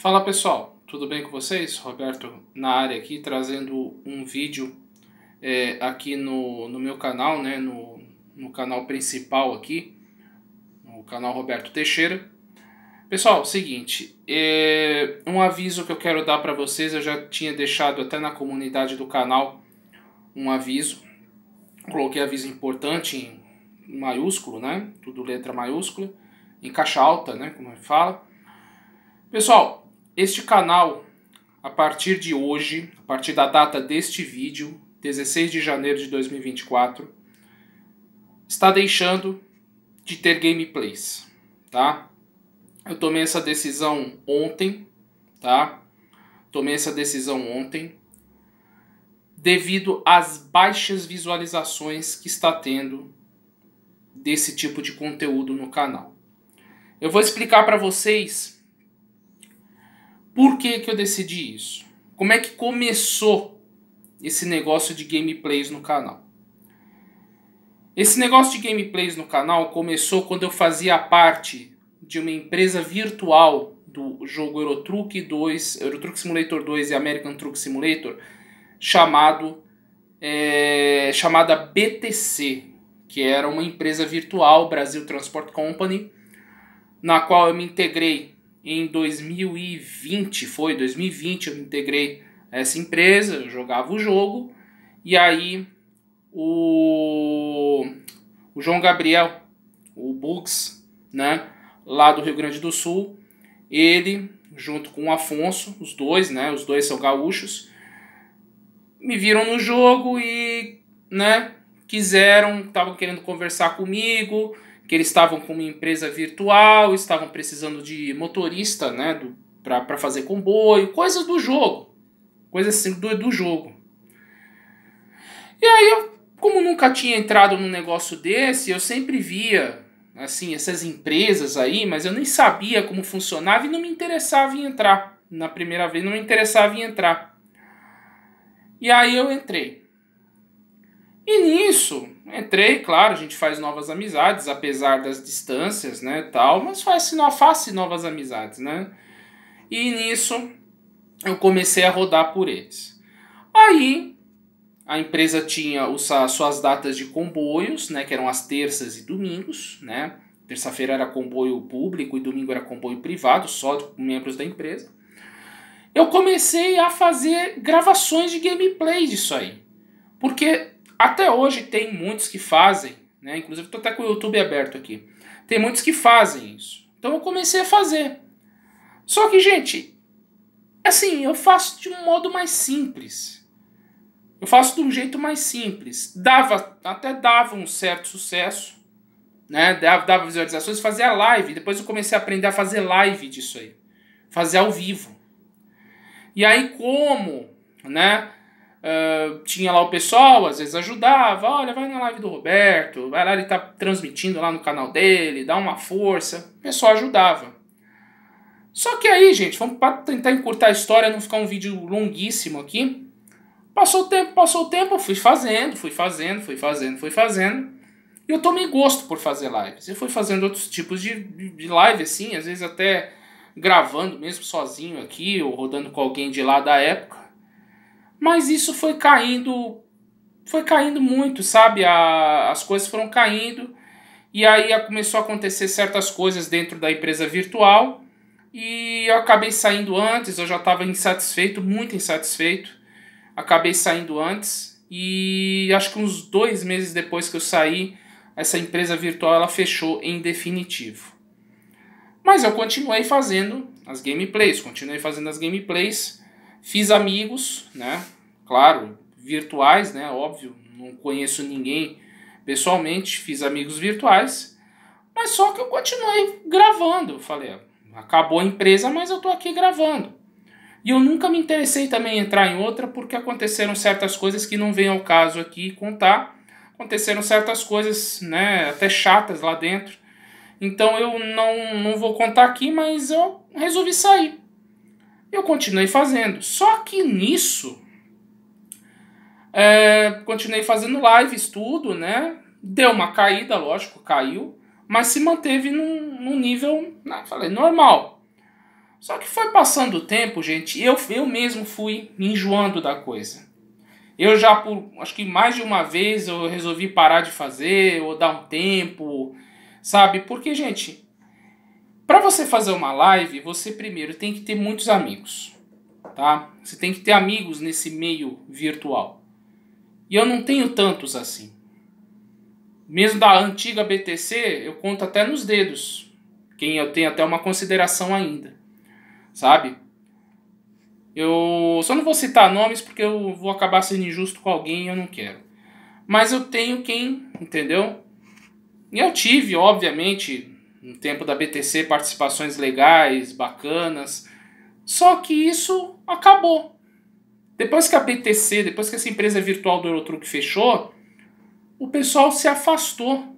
Fala pessoal, tudo bem com vocês? Roberto na área aqui, trazendo um vídeo aqui no meu canal, né, no canal principal aqui, no canal Roberto Teixeira. Pessoal, seguinte, um aviso que eu quero dar para vocês, eu já tinha deixado até na comunidade do canal um aviso, coloquei aviso importante em maiúsculo, né, tudo letra maiúscula, em caixa alta, né, como fala. Pessoal, este canal, a partir de hoje, a partir da data deste vídeo, 16 de janeiro de 2024, está deixando de ter gameplays, tá? Eu tomei essa decisão ontem, tá? Tomei essa decisão ontem devido às baixas visualizações que está tendo desse tipo de conteúdo no canal. Eu vou explicar para vocês por que eu decidi isso? Como é que começou esse negócio de gameplays no canal? Esse negócio de gameplays no canal começou quando eu fazia parte de uma empresa virtual do jogo Euro Truck 2, Euro Truck Simulator 2 e American Truck Simulator, chamada BTC, que era uma empresa virtual, Brasil Transport Company, na qual eu me integrei em 2020, 2020 eu me integrei a essa empresa, eu jogava o jogo, e aí o João Gabriel, o Bugs, né, lá do Rio Grande do Sul, ele, junto com o Afonso, os dois são gaúchos, me viram no jogo e, né, estavam querendo conversar comigo, que eles estavam com uma empresa virtual, estavam precisando de motorista, né, para fazer comboio, coisas do jogo, coisas assim do jogo. E aí eu, como nunca tinha entrado num negócio desse, eu sempre via assim essas empresas aí, mas eu nem sabia como funcionava e não me interessava em entrar. Na primeira vez não me interessava em entrar. E aí eu entrei. E nisso, entrei, claro, a gente faz novas amizades, apesar das distâncias, né, tal, mas faz novas amizades, né. E nisso, eu comecei a rodar por eles. Aí, a empresa tinha as suas datas de comboios, né, que eram as terças e domingos, né. Terça-feira era comboio público e domingo era comboio privado, só de membros da empresa. Eu comecei a fazer gravações de gameplay disso aí. Porque até hoje tem muitos que fazem, né? Inclusive estou até com o YouTube aberto aqui. Tem muitos que fazem isso. Então eu comecei a fazer. Só que, gente, assim, eu faço de um modo mais simples. Eu faço de um jeito mais simples. Até dava um certo sucesso, né? Dava visualizações, fazia live. Depois eu comecei a aprender a fazer live disso aí. Fazer ao vivo. E aí como, né? Tinha lá o pessoal, às vezes ajudava, olha, vai na live do Roberto, vai lá, ele tá transmitindo lá no canal dele, dá uma força, o pessoal ajudava. Só que aí, gente, vamos tentar encurtar a história, não ficar um vídeo longuíssimo aqui. Passou o tempo, eu fui fazendo, e eu tomei gosto por fazer lives. Eu fui fazendo outros tipos de live, assim, às vezes até gravando mesmo sozinho aqui, ou rodando com alguém de lá da época. Mas isso foi caindo muito, sabe? As coisas foram caindo e aí começou a acontecer certas coisas dentro da empresa virtual e eu acabei saindo antes, eu já estava insatisfeito, muito insatisfeito. Acabei saindo antes e acho que uns 2 meses depois que eu saí, essa empresa virtual ela fechou em definitivo. Mas eu continuei fazendo as gameplays, fiz amigos, né? Claro, virtuais, né? Óbvio, não conheço ninguém pessoalmente, fiz amigos virtuais, mas só que eu continuei gravando. Falei, acabou a empresa, mas eu tô aqui gravando. E eu nunca me interessei também em entrar em outra, porque aconteceram certas coisas que não vem ao caso aqui contar. Aconteceram certas coisas, né, até chatas lá dentro. Então eu não vou contar aqui, mas eu resolvi sair. Eu continuei fazendo. Só que nisso, continuei fazendo lives, tudo, né? Deu uma caída, lógico, caiu. Mas se manteve num nível, falei, normal. Só que foi passando o tempo, gente, eu mesmo fui me enjoando da coisa. Eu já, por acho que mais de uma vez, eu resolvi parar de fazer, ou dar um tempo, sabe? Porque, gente, para você fazer uma live, você primeiro tem que ter muitos amigos, tá? Você tem que ter amigos nesse meio virtual. E eu não tenho tantos assim. Mesmo da antiga BTC, eu conto até nos dedos quem eu tenho até uma consideração ainda, sabe? Eu só não vou citar nomes porque eu vou acabar sendo injusto com alguém e eu não quero. Mas eu tenho quem, entendeu? E eu tive, obviamente, no tempo da BTC, participações legais, bacanas. Só que isso acabou. Depois que a BTC, depois que essa empresa virtual do Eurotruck fechou, o pessoal se afastou.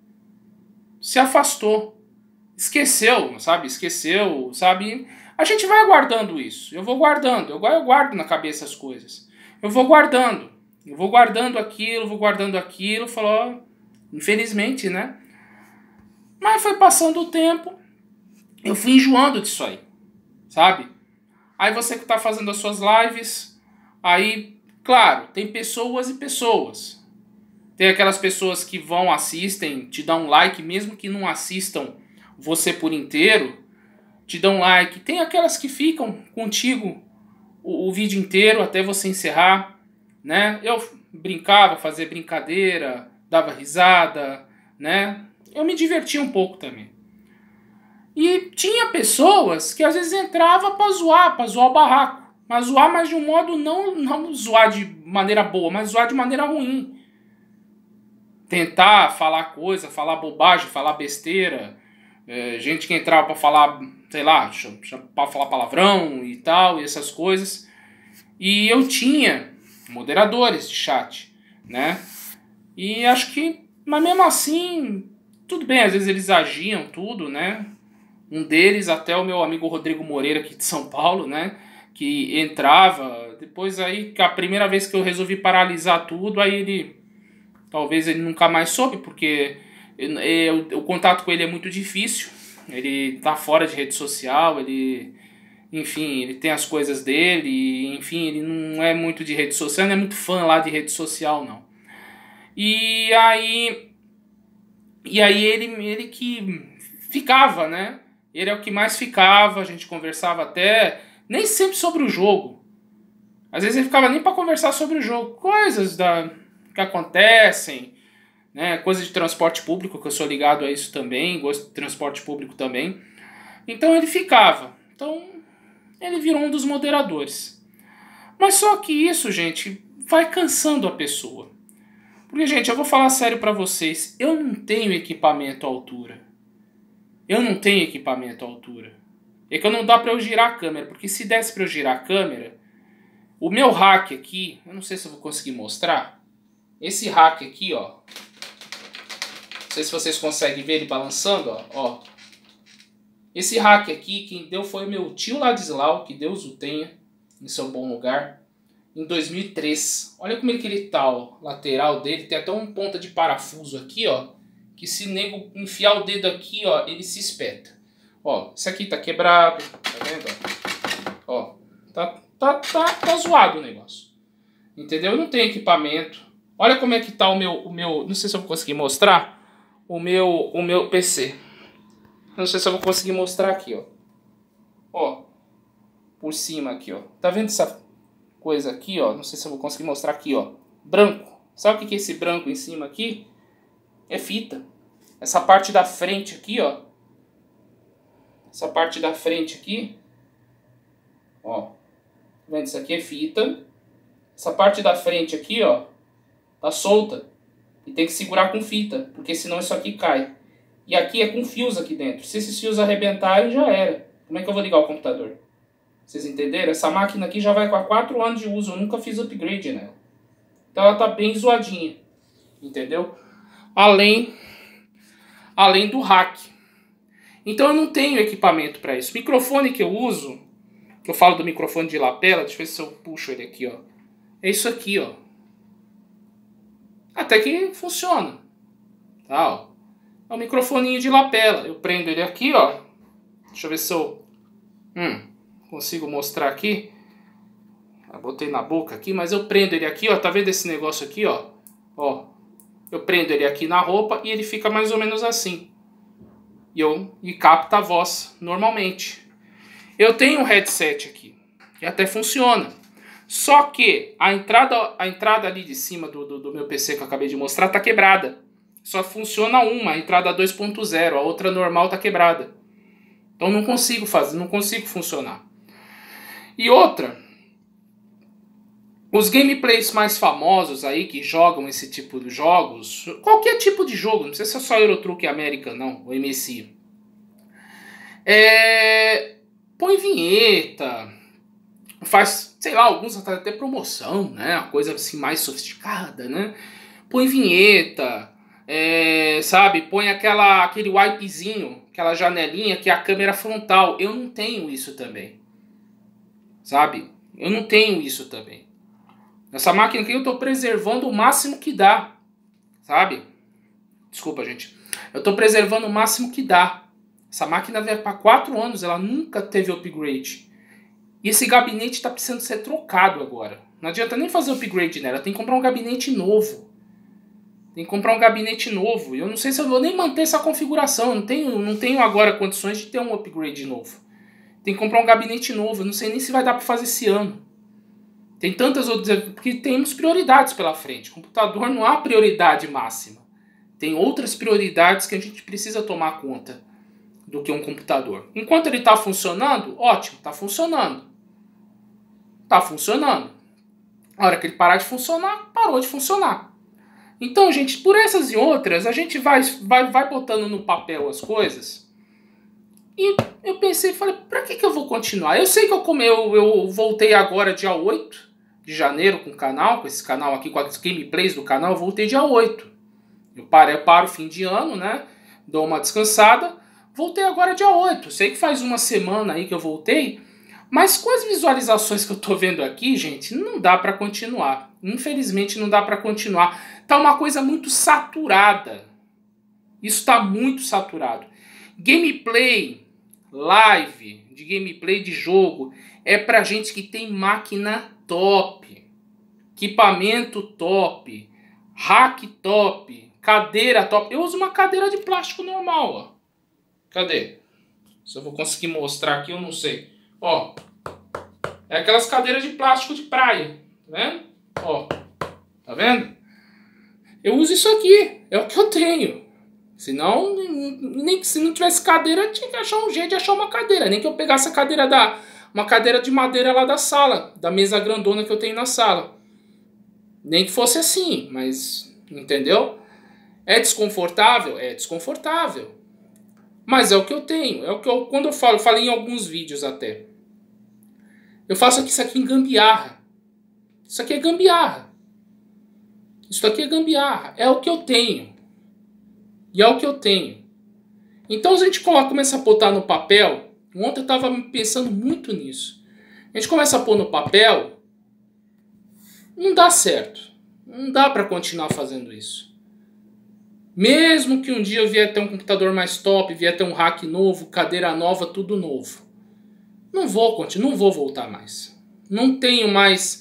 Se afastou. Esqueceu, sabe? Esqueceu, sabe? A gente vai guardando isso. Eu vou guardando. Eu guardo na cabeça as coisas. Eu vou guardando. Eu vou guardando aquilo, vou guardando aquilo. Falou, infelizmente, né? Mas foi passando o tempo. Eu fui enjoando disso aí. Sabe? Aí você que tá fazendo as suas lives. Aí, claro, tem pessoas e pessoas. Tem aquelas pessoas que vão, assistem, te dão um like, mesmo que não assistam você por inteiro, te dão like. Tem aquelas que ficam contigo o vídeo inteiro até você encerrar, né? Eu brincava, fazia brincadeira, dava risada, né? Eu me divertia um pouco também. E tinha pessoas que às vezes entrava para zoar o barraco. Mas zoar, mas de um modo não zoar de maneira boa, mas zoar de maneira ruim. Tentar falar coisa, falar bobagem, falar besteira. Gente que entrava para falar, sei lá, para falar palavrão e tal, e essas coisas. E eu tinha moderadores de chat, né? E acho que, mas mesmo assim, tudo bem, às vezes eles agiam tudo, né? Um deles, até o meu amigo Rodrigo Moreira, aqui de São Paulo, né? Que entrava, depois aí, a primeira vez que eu resolvi paralisar tudo, aí talvez ele nunca mais soube, porque o contato com ele é muito difícil, ele tá fora de rede social, enfim, ele tem as coisas dele, enfim, ele não é muito de rede social, não é muito fã lá de rede social, não. E aí ele que ficava, né? Ele é o que mais ficava, a gente conversava até, nem sempre sobre o jogo. Às vezes ele ficava nem para conversar sobre o jogo, coisas que acontecem, né? Coisas de transporte público, que eu sou ligado a isso também, gosto de transporte público também. Então ele ficava. Então ele virou um dos moderadores. Mas só que isso, gente, vai cansando a pessoa. Porque, gente, eu vou falar sério pra vocês, eu não tenho equipamento à altura. Eu não tenho equipamento à altura. É que não dá pra eu girar a câmera, porque se desse pra eu girar a câmera, o meu rack aqui, eu não sei se eu vou conseguir mostrar. Esse rack aqui, ó. Não sei se vocês conseguem ver ele balançando, ó. Esse rack aqui, quem deu foi o meu tio Ladislau, que Deus o tenha, em seu bom lugar, em 2003. Olha como é que ele tá, ó. Lateral dele, tem até uma ponta de parafuso aqui, ó. Que se o nego enfiar o dedo aqui, ó, ele se espeta. Ó, esse aqui tá quebrado, tá vendo? Ó, tá zoado o negócio. Entendeu? Eu não tenho equipamento. Olha como é que tá o meu, não sei se eu vou conseguir mostrar, o meu PC. Não sei se eu vou conseguir mostrar aqui, ó. Ó, por cima aqui, ó. Tá vendo essa coisa aqui, ó? Não sei se eu vou conseguir mostrar aqui, ó. Branco. Sabe o que é esse branco em cima aqui? É fita. Essa parte da frente aqui, ó. Essa parte da frente aqui. Ó. Tá vendo? Isso aqui é fita. Essa parte da frente aqui, ó. Tá solta. E tem que segurar com fita. Porque senão isso aqui cai. E aqui é com fios aqui dentro. Se esses fios arrebentarem, já era. Como é que eu vou ligar o computador? Vocês entenderam? Essa máquina aqui já vai com 4 anos de uso. Eu nunca fiz upgrade nela. Então ela tá bem zoadinha. Entendeu? Além do hack. Então eu não tenho equipamento para isso. O microfone que eu uso, que eu falo do microfone de lapela, deixa eu ver se eu puxo ele aqui, ó. É isso aqui, ó. Até que funciona. Tá, ó. É um microfoninho de lapela. Eu prendo ele aqui, ó. Deixa eu ver se eu... Consigo mostrar aqui. Eu botei na boca aqui, mas eu prendo ele aqui, ó. Tá vendo esse negócio aqui, ó? Ó. Eu prendo ele aqui na roupa e ele fica mais ou menos assim. E capta a voz normalmente. Eu tenho um headset aqui, que até funciona. Só que a entrada ali de cima do meu PC que eu acabei de mostrar tá quebrada. Só funciona uma, a entrada 2.0, a outra normal tá quebrada. Então não consigo funcionar. E outra, os gameplays mais famosos aí que jogam esse tipo de jogos, qualquer tipo de jogo, não precisa ser só Euro Truck American, não, o MSI. Põe vinheta, faz, sei lá, alguns até promoção, né? Uma coisa assim mais sofisticada, né? Põe vinheta, sabe? Põe aquele wipezinho, aquela janelinha que é a câmera frontal. Eu não tenho isso também, sabe? Eu não tenho isso também. Essa máquina aqui eu estou preservando o máximo que dá, sabe? Desculpa, gente. Eu estou preservando o máximo que dá. Essa máquina veio para 4 anos, ela nunca teve upgrade. E esse gabinete está precisando ser trocado agora. Não adianta nem fazer upgrade nela, tem que comprar um gabinete novo. Tem que comprar um gabinete novo. Eu não sei se eu vou nem manter essa configuração. Eu não tenho agora condições de ter um upgrade novo. Tem que comprar um gabinete novo. Eu não sei nem se vai dar para fazer esse ano. Tem tantas outras... Porque temos prioridades pela frente. Computador não há prioridade máxima. Tem outras prioridades que a gente precisa tomar conta do que um computador. Enquanto ele está funcionando, ótimo, está funcionando. Está funcionando. A hora que ele parar de funcionar, parou de funcionar. Então, gente, por essas e outras, a gente vai botando no papel as coisas. E eu pensei, falei, pra que eu vou continuar? Eu sei que eu voltei agora dia 8 de janeiro com o canal, com esse canal aqui, com as gameplays do canal, eu voltei dia 8. Eu paro fim de ano, né? Dou uma descansada. Voltei agora dia 8. Sei que faz uma semana aí que eu voltei. Mas com as visualizações que eu tô vendo aqui, gente, não dá pra continuar. Infelizmente não dá pra continuar. Tá uma coisa muito saturada. Isso tá muito saturado. Gameplay, live de gameplay de jogo é pra gente que tem máquina top, equipamento top, rack top, cadeira top. Eu uso uma cadeira de plástico normal, ó. Cadê? Se eu vou conseguir mostrar aqui, eu não sei. Ó, é aquelas cadeiras de plástico de praia, tá vendo? Ó, tá vendo? Eu uso isso aqui, é o que eu tenho. Senão, nem que se não tivesse cadeira, eu tinha que achar um jeito de achar uma cadeira. Nem que eu pegasse uma cadeira de madeira lá da sala, da mesa grandona que eu tenho na sala. Nem que fosse assim, mas, entendeu? É desconfortável? É desconfortável. Mas é o que eu tenho. É o que quando eu falei em alguns vídeos até. Eu faço isso aqui em gambiarra. Isso aqui é gambiarra. Isso aqui é gambiarra. É o que eu tenho. E é o que eu tenho. Então a gente começa a botar no papel. Ontem eu estava pensando muito nisso. A gente começa a pôr no papel. Não dá certo. Não dá para continuar fazendo isso. Mesmo que um dia eu vier ter um computador mais top, vier ter um rack novo, cadeira nova, tudo novo. Não vou voltar mais. Não tenho mais,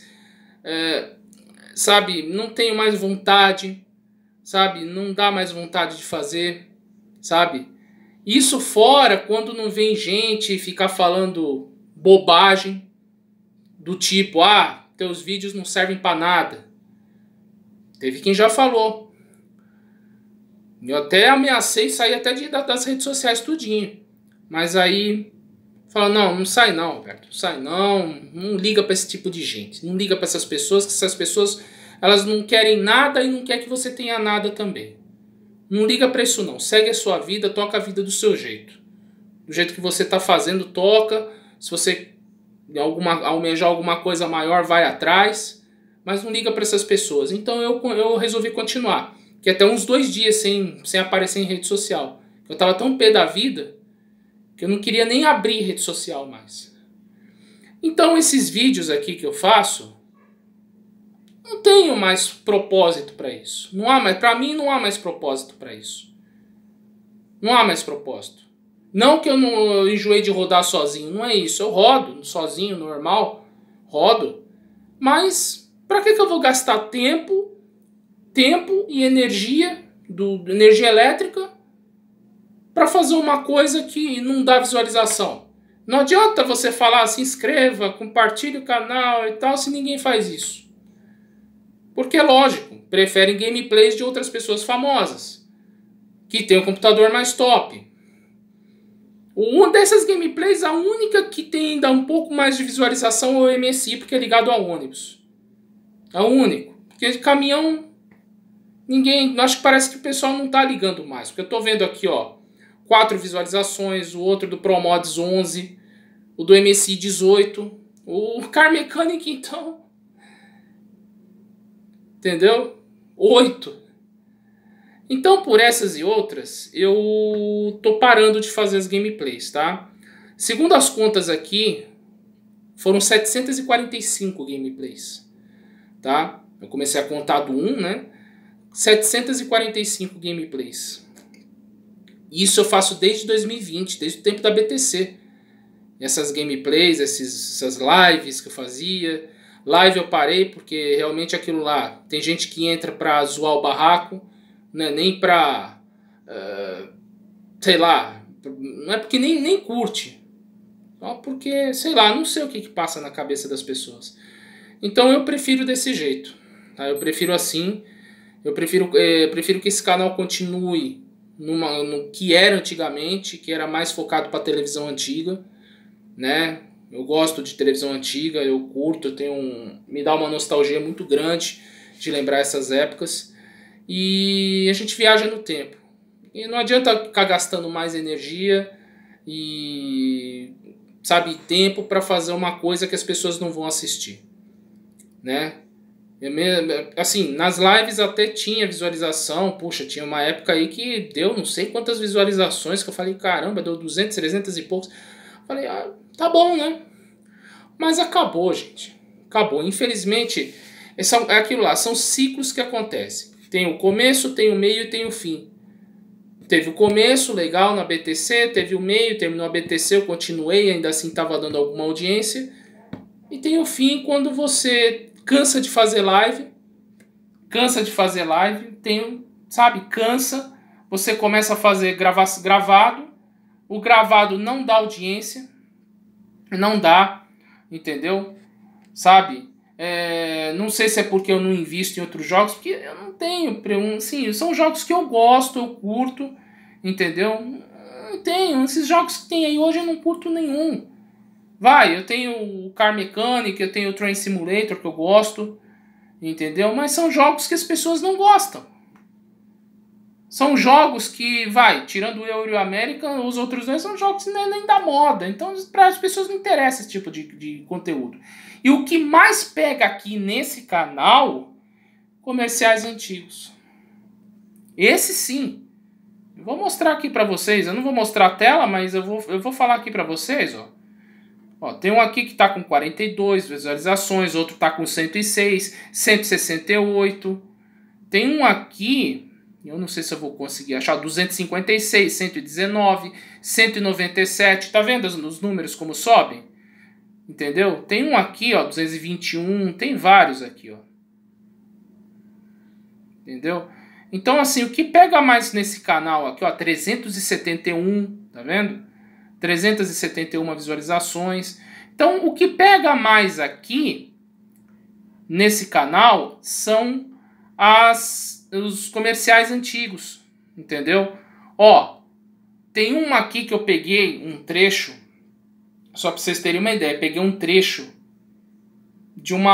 sabe, não tenho mais vontade, sabe, não dá mais vontade de fazer, sabe. Isso fora quando não vem gente ficar falando bobagem, do tipo, teus vídeos não servem pra nada. Teve quem já falou. Eu até ameacei sair até das redes sociais tudinho. Mas aí fala, não sai não, Roberto. Não sai não. Não liga pra esse tipo de gente. Não liga pra essas pessoas, que essas pessoas elas não querem nada e não querem que você tenha nada também. Não liga pra isso não. Segue a sua vida, toca a vida do seu jeito. Do jeito que você tá fazendo, toca. Se você almejar alguma coisa maior, vai atrás. Mas não liga pra essas pessoas. Então eu resolvi continuar. Que até uns 2 dias sem aparecer em rede social. Eu tava tão pé da vida que eu não queria nem abrir rede social mais. Então esses vídeos aqui que eu faço, não tenho mais propósito para isso. Para mim não há mais propósito para isso. Não há mais propósito. Não que eu enjoei de rodar sozinho, não é isso. Eu rodo sozinho, normal, rodo. Mas para que eu vou gastar tempo e energia, energia elétrica, para fazer uma coisa que não dá visualização? Não adianta você falar, se inscreva, compartilhe o canal e tal, se ninguém faz isso. Porque, lógico, preferem gameplays de outras pessoas famosas, que tem um computador mais top. Uma dessas gameplays, a única que tem ainda um pouco mais de visualização é o MSI, porque é ligado ao ônibus. É o único. Porque de caminhão, ninguém... Acho que parece que o pessoal não tá ligando mais. Porque eu tô vendo aqui, ó, 4 visualizações, o outro do ProMods 11, o do MSI 18, o Car Mechanic, então... Entendeu? 8. Então, por essas e outras, eu tô parando de fazer as gameplays, tá? Segundo as contas aqui, foram 745 gameplays, tá? Eu comecei a contar do 1, né? 745 gameplays. Isso eu faço desde 2020, desde o tempo da BTC. Essas gameplays, essas lives que eu fazia. Live eu parei porque realmente aquilo lá, tem gente que entra pra zoar o barraco, né? Nem pra, sei lá, não é porque nem curte. Só porque, sei lá, não sei o que passa na cabeça das pessoas. Então eu prefiro desse jeito, tá? Eu prefiro assim, eu prefiro que esse canal continue no que era antigamente, que era mais focado para televisão antiga, né? Eu gosto de televisão antiga, eu curto, me dá uma nostalgia muito grande de lembrar essas épocas. E a gente viaja no tempo. E não adianta ficar gastando mais energia e, sabe, tempo para fazer uma coisa que as pessoas não vão assistir, né? Assim, nas lives até tinha visualização. Puxa, tinha uma época aí que deu não sei quantas visualizações, que eu falei, caramba, deu 200, 300 e poucos. Falei, tá bom, né? Mas acabou, gente. Acabou. Infelizmente, é aquilo lá, são ciclos que acontecem. Tem o começo, tem o meio e tem o fim. Teve o começo, legal, na BTC, teve o meio, terminou a BTC, eu continuei, ainda assim estava dando alguma audiência. E tem o fim, quando você cansa de fazer live, sabe, cansa, você começa a fazer gravado, o gravado não dá audiência, não dá, entendeu? Sabe? Não sei se é porque eu não invisto em outros jogos, porque eu não tenho, sim, são jogos que eu gosto, eu curto, entendeu? Não tenho, esses jogos que tem aí hoje eu não curto nenhum. Eu tenho o Car Mechanic, eu tenho o Train Simulator que eu gosto, entendeu? Mas são jogos que as pessoas não gostam. São jogos que, tirando o Euro e o América, os outros dois são jogos que nem da moda. Então, para as pessoas não interessa esse tipo de conteúdo. E o que mais pega aqui nesse canal, comerciais antigos. Esse sim. Eu vou mostrar aqui para vocês. Eu não vou mostrar a tela, mas eu vou falar aqui para vocês, ó. Tem um aqui que está com 42 visualizações, outro está com 106, 168. Tem um aqui, eu não sei se eu vou conseguir achar, 256, 119, 197. Tá vendo os números como sobem? Entendeu? Tem um aqui, ó, 221, tem vários aqui, ó. Entendeu? Então, assim, o que pega mais nesse canal aqui, ó, 371, tá vendo? 371 visualizações. Então, o que pega mais aqui nesse canal são os comerciais antigos, entendeu? Ó, tem uma aqui que eu peguei um trecho, só para vocês terem uma ideia, peguei um trecho de um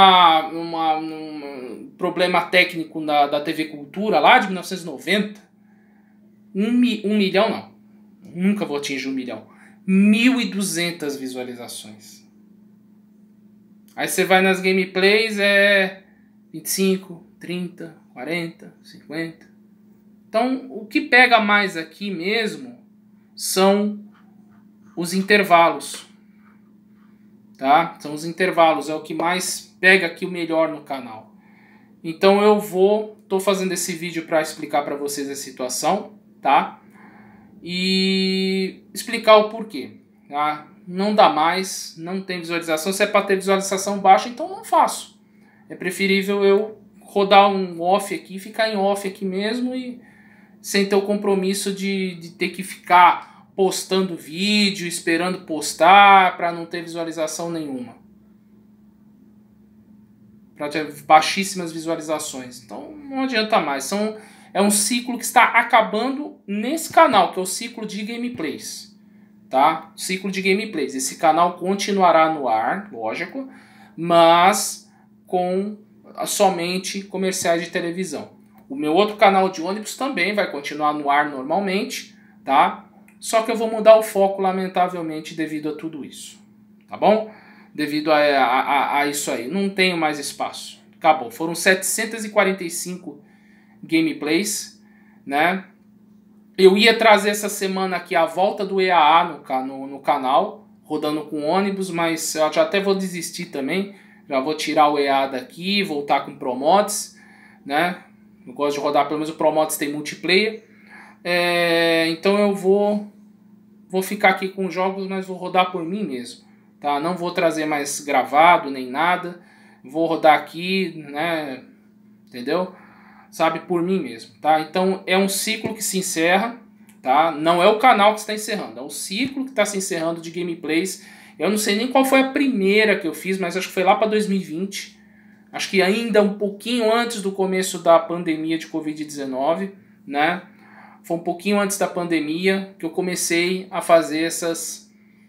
problema técnico da TV Cultura lá de 1990. 1 milhão não, nunca vou atingir 1 milhão. 1.200 visualizações. Aí você vai nas gameplays, 25, 30, 40, 50. Então, o que pega mais aqui mesmo são os intervalos. Tá? São os intervalos, é o que mais pega aqui o melhor no canal. Então tô fazendo esse vídeo para explicar para vocês a situação, tá? e explicar o porquê. Tá? Não dá mais, não tem visualização. Se é para ter visualização baixa, então não faço. É preferível eu rodar um off aqui, ficar em off aqui mesmo e sem ter o compromisso de ter que ficar postando vídeo, esperando postar para não ter visualização nenhuma. Para ter baixíssimas visualizações. Então não adianta mais. É um ciclo que está acabando nesse canal, que é o ciclo de gameplays. Tá? Ciclo de gameplays. Esse canal continuará no ar, lógico, mas com somente comerciais de televisão. O meu outro canal de ônibus também vai continuar no ar normalmente, tá? Só que eu vou mudar o foco, lamentavelmente, devido a tudo isso, tá bom? Devido a isso aí. Não tenho mais espaço. Acabou. Foram 745 gameplays, né? Eu ia trazer essa semana aqui a volta do EAA no canal, rodando com ônibus, mas eu já até vou desistir também. Já vou tirar o EA daqui, voltar com Promods, né? Eu gosto de rodar, pelo menos o Promods tem multiplayer. Então eu vou ficar aqui com jogos, mas vou rodar por mim mesmo, tá? Não vou trazer mais gravado nem nada. Vou rodar aqui, né? Entendeu? Sabe, por mim mesmo, tá? Então é um ciclo que se encerra, tá? Não é o canal que está encerrando, é o ciclo que está se encerrando de gameplays. Eu não sei nem qual foi a primeira que eu fiz, mas acho que foi lá para 2020. Acho que ainda um pouquinho antes do começo da pandemia de Covid-19, né? Foi um pouquinho antes da pandemia que eu comecei a fazer essas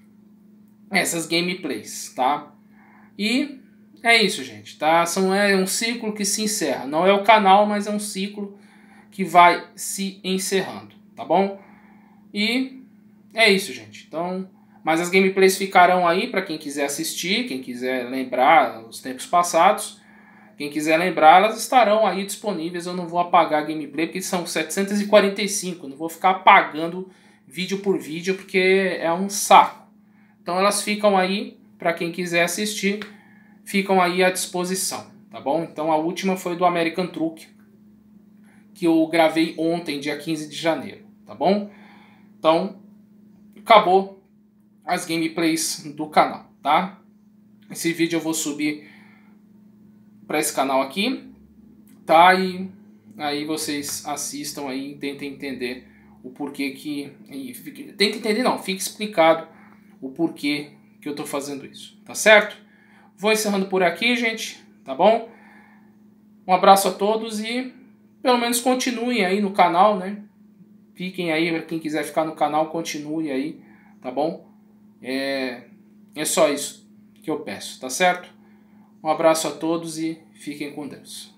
gameplays, tá? E é isso, gente, tá? É um ciclo que se encerra. Não é o canal, mas é um ciclo que vai se encerrando, tá bom? E é isso, gente. Então, mas as gameplays ficarão aí para quem quiser assistir, quem quiser lembrar os tempos passados. Quem quiser lembrar, elas estarão aí disponíveis. Eu não vou apagar a gameplay, porque são 745. Não vou ficar apagando vídeo por vídeo, porque é um saco. Então elas ficam aí para quem quiser assistir. Ficam aí à disposição, tá bom? Então a última foi do American Truck, que eu gravei ontem, dia 15 de janeiro, tá bom? Então, acabou as gameplays do canal, tá? Esse vídeo eu vou subir para esse canal aqui, tá? E aí vocês assistam aí e tentem entender o porquê que... Tentem entender não, fique explicado o porquê que eu tô fazendo isso, tá certo? Vou encerrando por aqui, gente, tá bom? Um abraço a todos e pelo menos continuem aí no canal, né? Fiquem aí, quem quiser ficar no canal, continue aí, tá bom? É só isso que eu peço, tá certo? Um abraço a todos e fiquem com Deus.